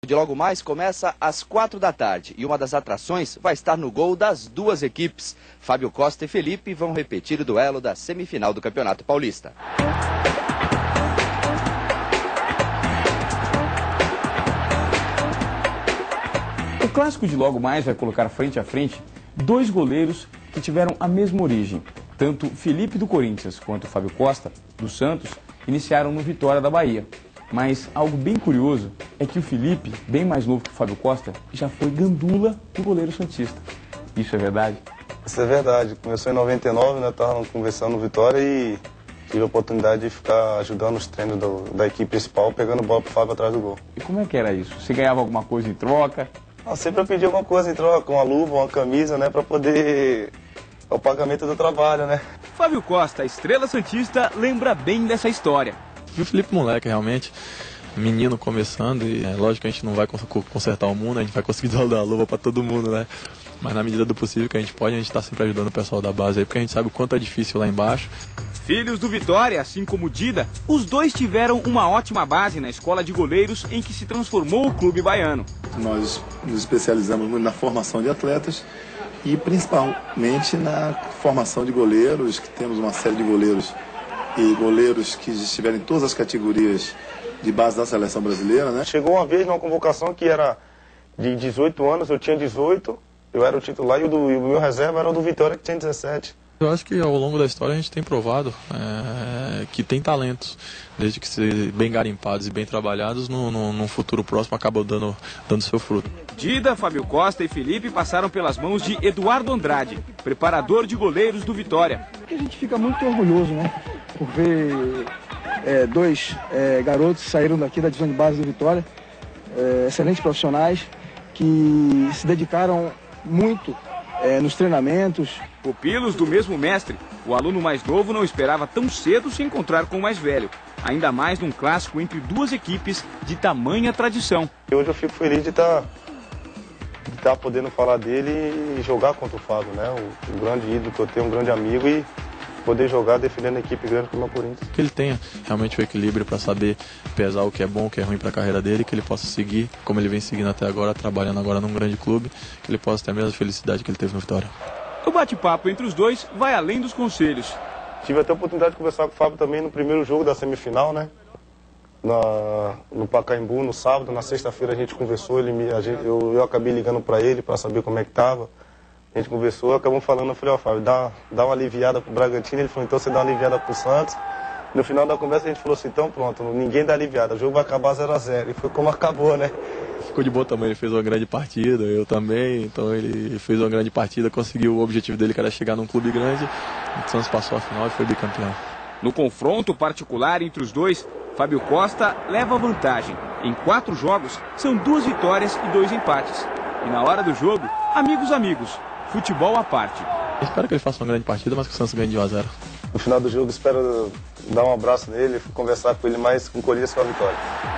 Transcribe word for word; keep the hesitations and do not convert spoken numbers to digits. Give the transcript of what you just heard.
De logo mais começa às quatro da tarde e uma das atrações vai estar no gol das duas equipes. Fábio Costa e Felipe vão repetir o duelo da semifinal do Campeonato Paulista. O clássico de logo mais vai colocar frente a frente dois goleiros que tiveram a mesma origem. Tanto Felipe do Corinthians quanto Fábio Costa do Santos iniciaram no Vitória da Bahia. Mas algo bem curioso é que o Felipe, bem mais novo que o Fábio Costa, já foi gandula do goleiro santista. Isso é verdade? Isso é verdade. Começou em noventa e nove, né? Estava conversando no Vitória e tive a oportunidade de ficar ajudando os treinos do, da equipe principal, pegando bola pro Fábio atrás do gol. E como é que era isso? Você ganhava alguma coisa em troca? Ah, sempre eu pedi alguma coisa em troca, uma luva, uma camisa, né? Para poder... É o pagamento do trabalho, né? Fábio Costa, estrela santista, lembra bem dessa história. E o Felipe moleque, realmente, menino começando, e é lógico que a gente não vai consertar o mundo, a gente vai conseguir dar a luva para todo mundo, né? Mas na medida do possível que a gente pode, a gente está sempre ajudando o pessoal da base aí, porque a gente sabe o quanto é difícil lá embaixo. Filhos do Vitória, assim como Dida, os dois tiveram uma ótima base na escola de goleiros em que se transformou o clube baiano. Nós nos especializamos muito na formação de atletas e principalmente na formação de goleiros, que temos uma série de goleiros e goleiros que estiveram em todas as categorias de base da seleção brasileira, né? Chegou uma vez numa convocação que era de dezoito anos, eu tinha dezoito, eu era o titular e o, do, e o meu reserva era o do Vitória, que tinha dezessete. Eu acho que ao longo da história a gente tem provado é, que tem talentos, desde que se bem garimpados e bem trabalhados, no, no, no futuro próximo acabam dando, dando seu fruto. Dida, Fábio Costa e Felipe passaram pelas mãos de Eduardo Andrade, preparador de goleiros do Vitória. A gente fica muito orgulhoso, né, por ver é, dois é, garotos que saíram daqui da divisão de base do Vitória, é, excelentes profissionais, que se dedicaram muito é, nos treinamentos. Pupilos do mesmo mestre, o aluno mais novo não esperava tão cedo se encontrar com o mais velho, ainda mais num clássico entre duas equipes de tamanha tradição. E hoje eu fico feliz de estar de tá podendo falar dele e jogar contra o Fábio, né? Um, um grande ídolo que eu tenho, um grande amigo, e poder jogar defendendo a equipe grande como é o Corinthians. Que ele tenha realmente o equilíbrio para saber pesar o que é bom, o que é ruim para a carreira dele, que ele possa seguir como ele vem seguindo até agora, trabalhando agora num grande clube, que ele possa ter a mesma felicidade que ele teve no Vitória. O bate-papo entre os dois vai além dos conselhos. Tive até a oportunidade de conversar com o Fábio também no primeiro jogo da semifinal, né? Na, no Pacaembu, no sábado, na sexta-feira a gente conversou, ele me, a gente, eu, eu acabei ligando para ele para saber como é que tava. A gente conversou, acabamos falando, eu falei, ó, oh, Fábio, dá, dá uma aliviada pro Bragantino. Ele falou, então você dá uma aliviada pro Santos. No final da conversa a gente falou assim, então pronto, ninguém dá aliviada, o jogo vai acabar zero a zero. E foi como acabou, né? Ficou de boa também, ele fez uma grande partida, eu também, então ele fez uma grande partida, conseguiu o objetivo dele, que era chegar num clube grande. O Santos passou a final e foi bicampeão. No confronto particular entre os dois, Fábio Costa leva vantagem. Em quatro jogos, são duas vitórias e dois empates. E na hora do jogo, amigos amigos, futebol à parte. Espero que ele faça uma grande partida, mas que o Santos ganhe de um a zero. No final do jogo, espero dar um abraço nele, conversar com ele mais com o Corinthians com a vitória.